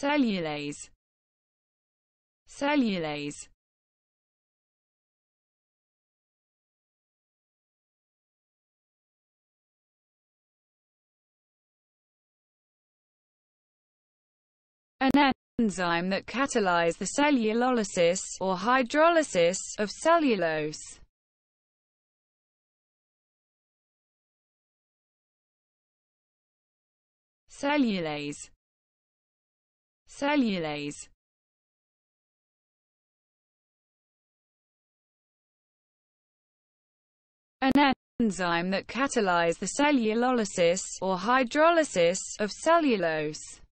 Cellulase. Cellulase. An enzyme that catalyzes the cellulolysis, or hydrolysis, of cellulose. Cellulase. Cellulase. An enzyme that catalyzes the cellulolysis, or hydrolysis, of cellulose.